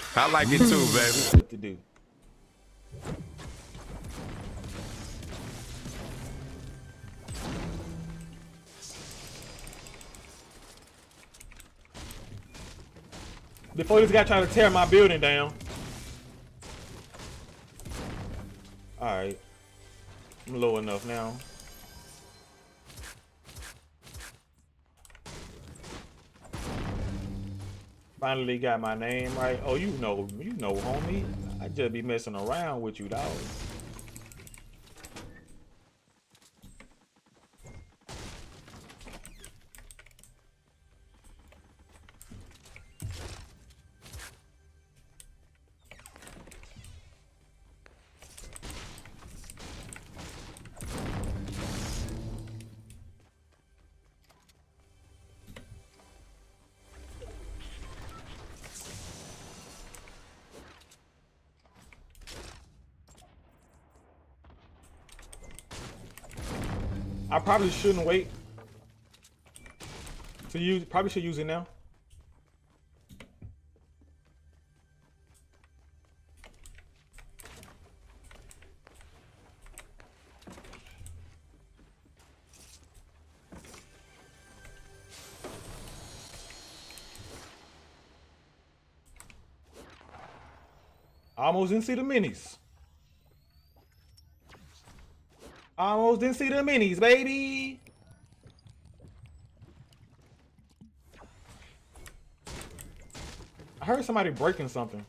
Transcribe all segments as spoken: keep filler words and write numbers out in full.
I like it too, baby. What to do? Before this guy trying to tear my building down. Alright. I'm low enough now. Finally got my name right. Oh, you know, you know, homie. I just be messing around with you, dog. I probably shouldn't wait to use. Probably should use it now. I almost didn't see the minis. I almost didn't see the minis, baby. I heard somebody breaking something.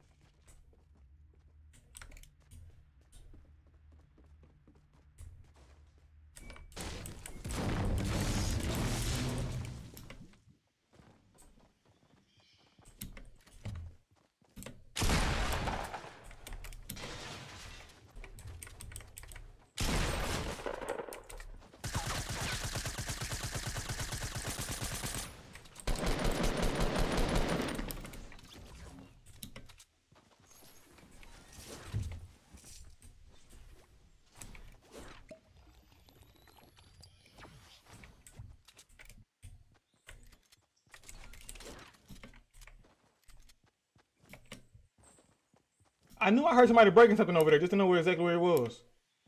I knew I heard somebody breaking something over there, just to know where exactly where it was.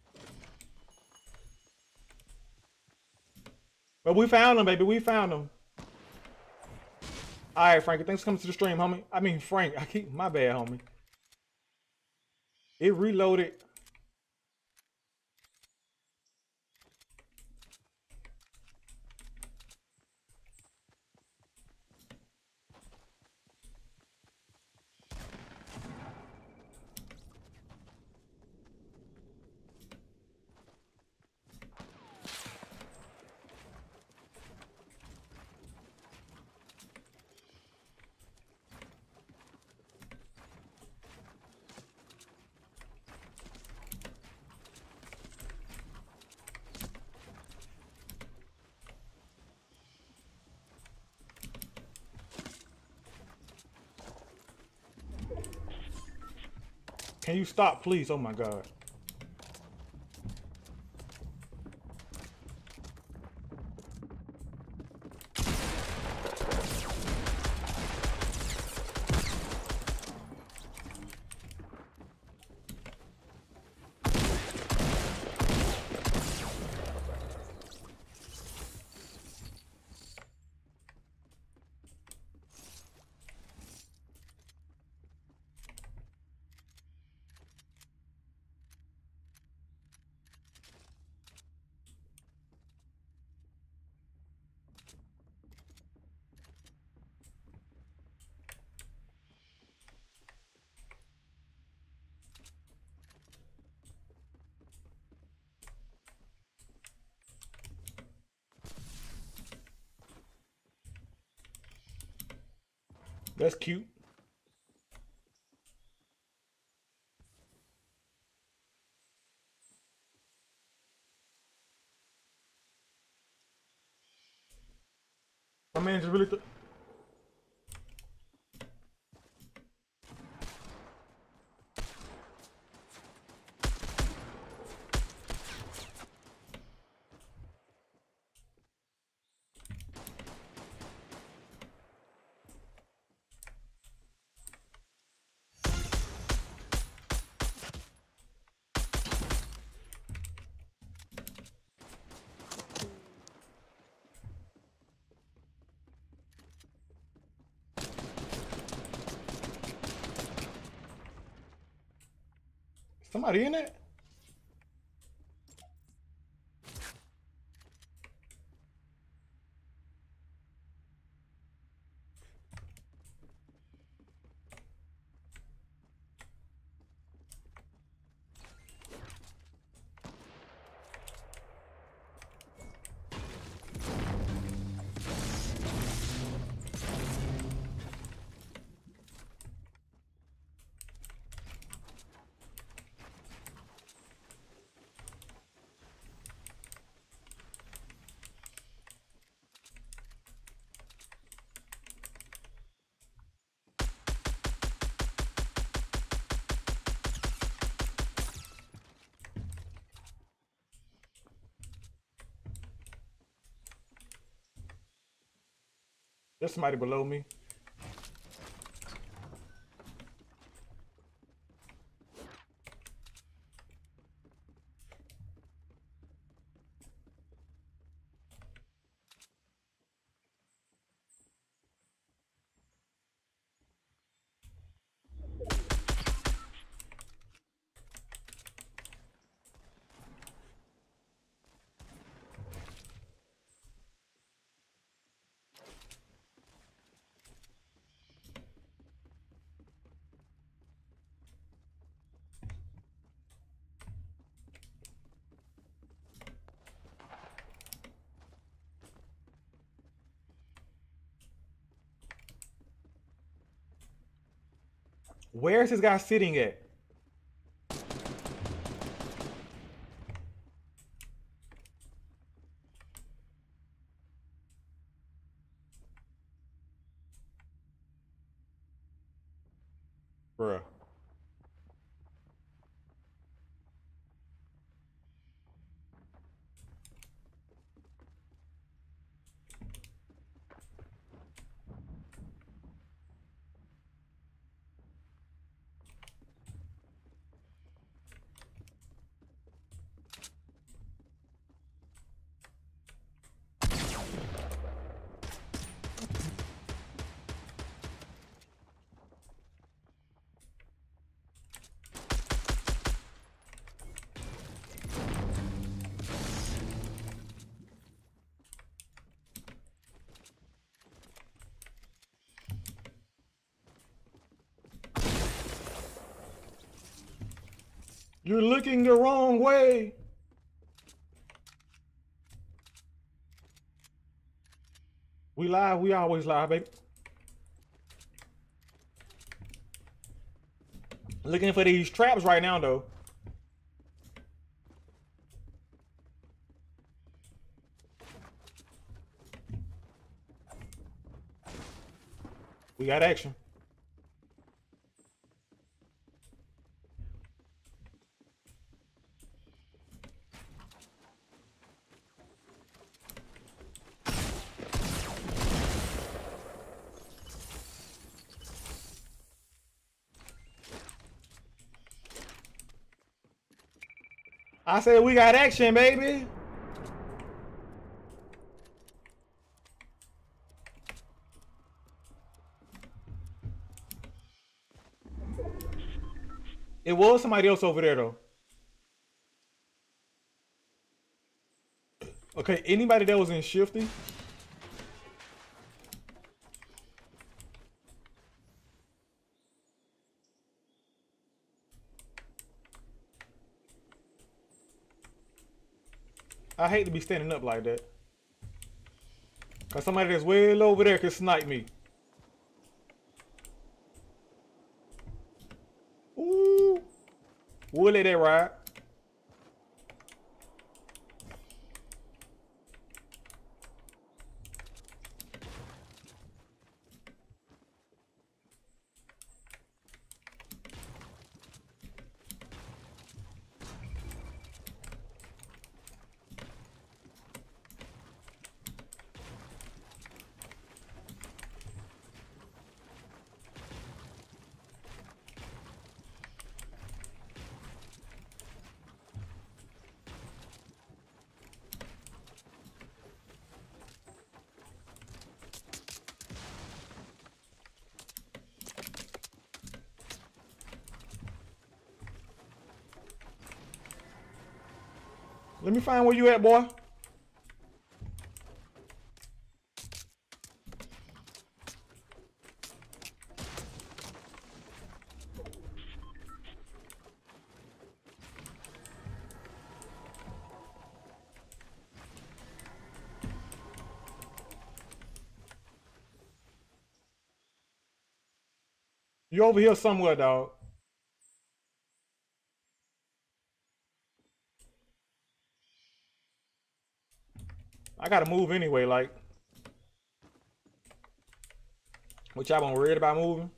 But we found them, baby. We found them. All right, Frankie. Thanks for coming to the stream, homie. I mean, Frank. I keep my bad, homie. It reloaded. Can you stop, please? Oh my God. That's cute. My man just really. Th Somebody in it? There's somebody below me. Where's this guy sitting at? Bruh. You're looking the wrong way. We lie, we always lie, baby. Looking for these traps right now, though. We got action. I said we got action, baby. It was somebody else over there, though. Okay, anybody that was in Shifty? I hate to be standing up like that. Cause somebody that's way over there could snipe me. Ooh. We'll let that ride. Let me find where you at, boy. You over here somewhere, dog. I gotta move anyway, like. What y'all been worried about moving?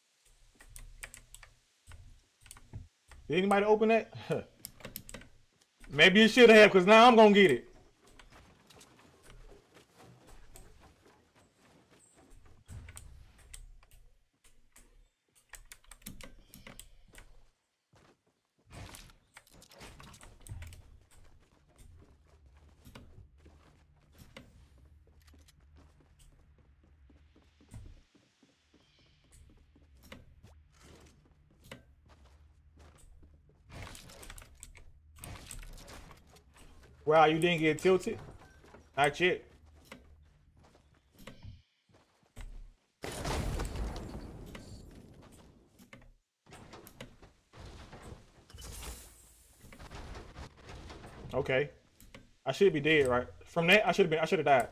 Did anybody open that? Maybe you should have, because now I'm gonna get it. Wow, you didn't get tilted? Not yet. Okay. I should be dead, right? From that, I should have been I should have died.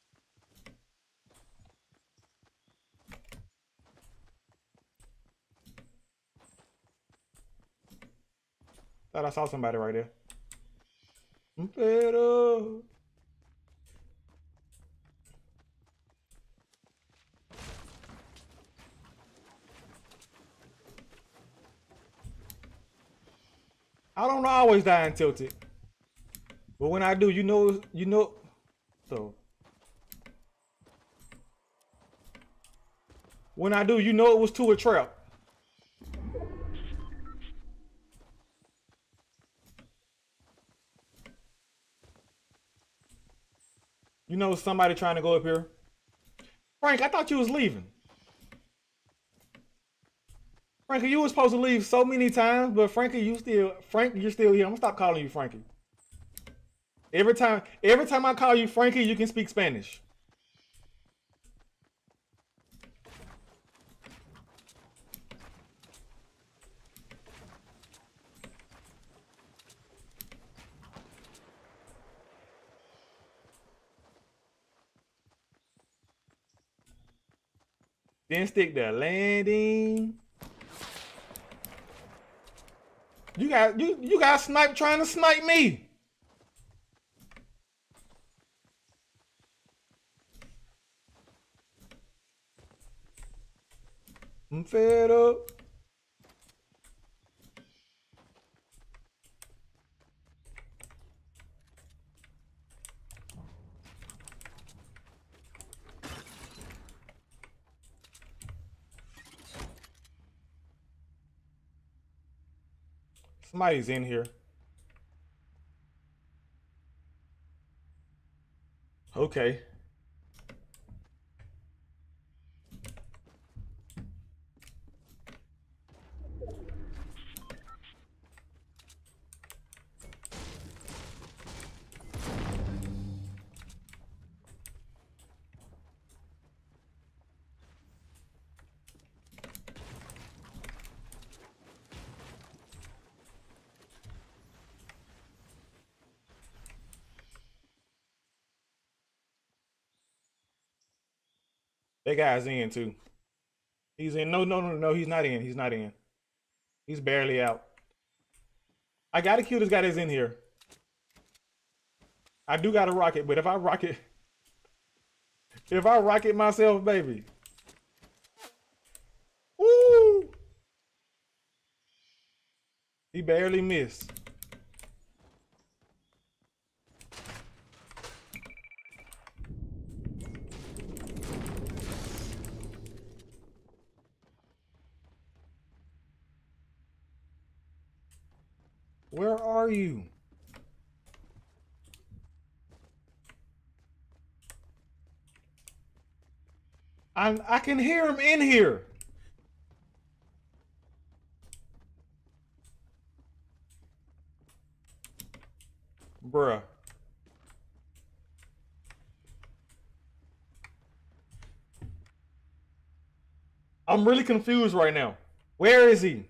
Thought I saw somebody right there. Pero... I don't always die and tilted. But when I do, you know, you know, so. When I do, you know it was to a trap. You know somebody trying to go up here. Frank, I thought you was leaving. Frankie, you was supposed to leave so many times, but Frankie, you still, Frank, you're still here. I'm gonna stop calling you Frankie. Every time, every time I call you Frankie, you can speak Spanish. Then stick the landing. You got you you got snipe trying to snipe me. I'm fed up. Somebody's in here. Okay. That guy's in too. He's in. No, no, no, no. He's not in. He's not in. He's barely out. I gotta kill this guy that's in here. I do got a rocket, but if I rocket, if I rocket myself, baby. Woo! He barely missed. Where are you? I I can hear him in here. Bruh. I'm really confused right now. Where is he?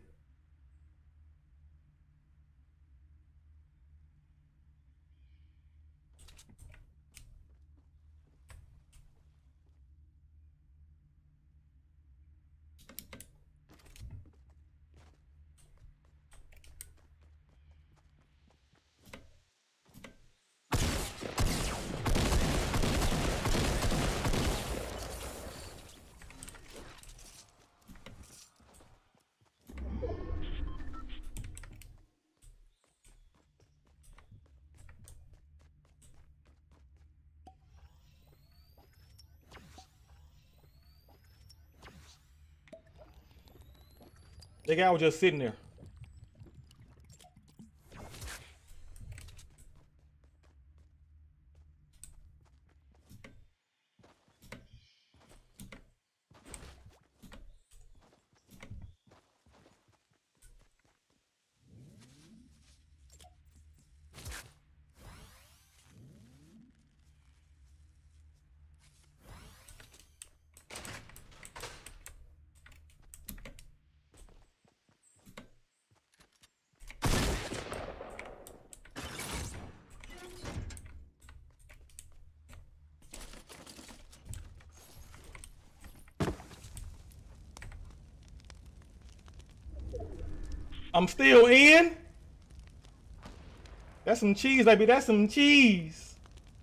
The guy was just sitting there. I'm still in. That's some cheese, baby. That's some cheese.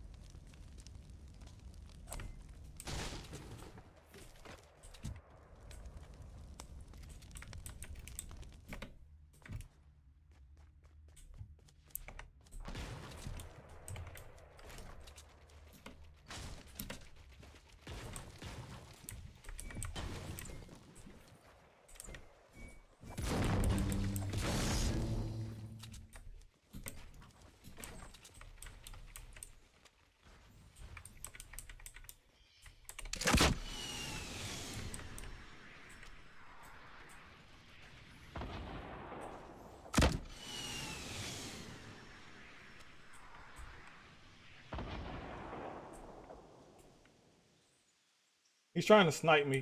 He's trying to snipe me.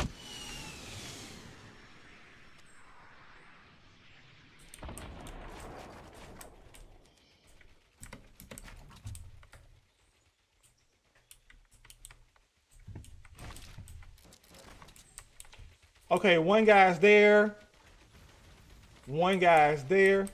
Okay, one guy's there. One guy's there.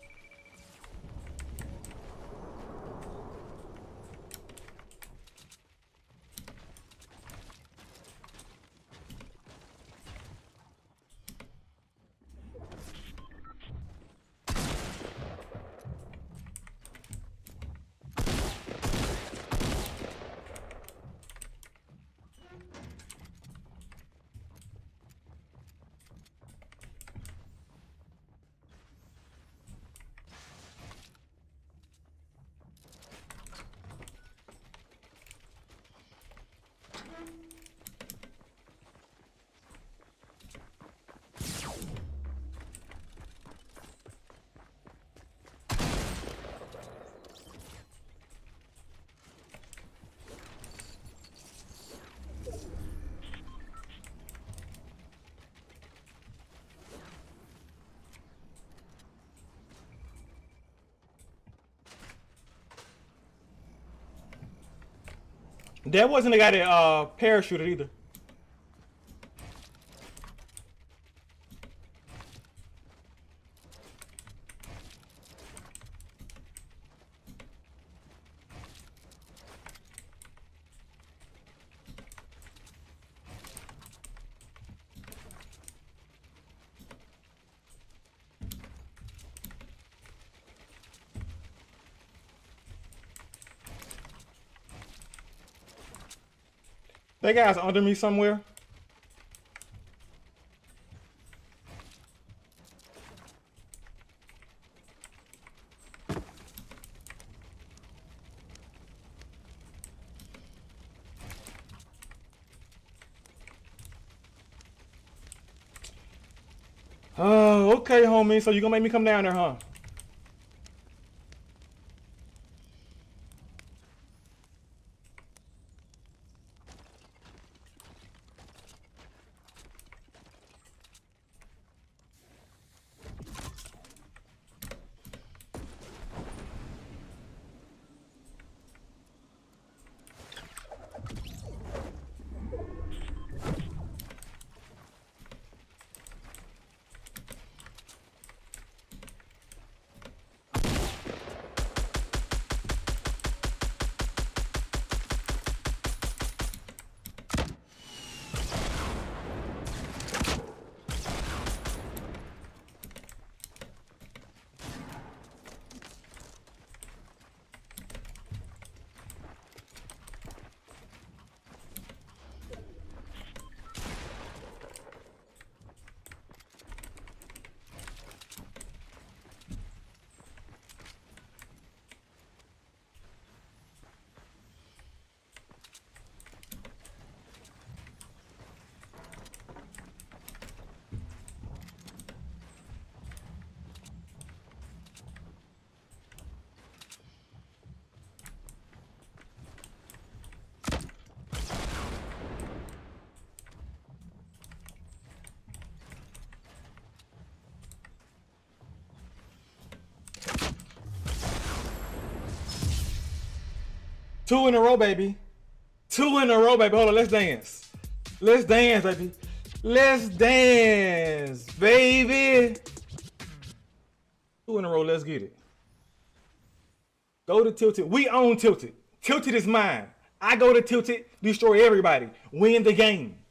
That wasn't the guy that uh, parachuted either. That guy's under me somewhere. Oh, okay, homie. So you gonna make me come down there, huh? Two in a row, baby. Two in a row, baby. Hold on, let's dance. Let's dance, baby. Let's dance, baby. Two in a row, let's get it. Go to Tilted. We own Tilted. Tilted is mine. I go to Tilted, destroy everybody. Win the game.